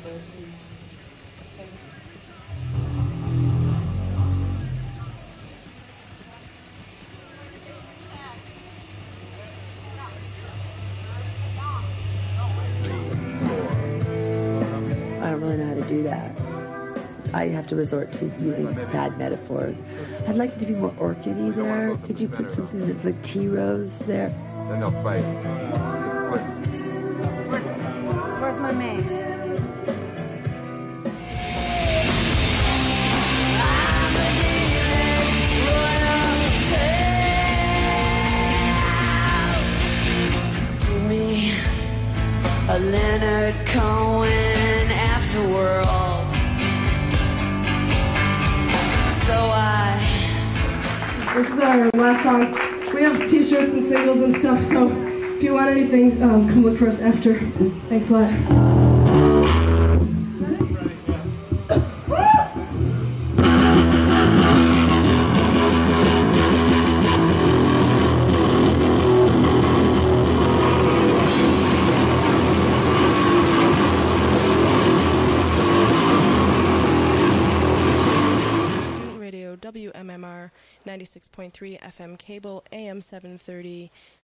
I don't really know how to do that. I have to resort to using bad metaphors. I'd like it to be more orchid-y there. Could you put something that's like tea rose there? Then they'll fight. Where's my man? Give me a Leonard Cohen afterworld. This is our last song. We have t-shirts and singles and stuff, so if you want anything, come look for us after. Thanks a lot. WMMR 96.3 FM cable, AM 730,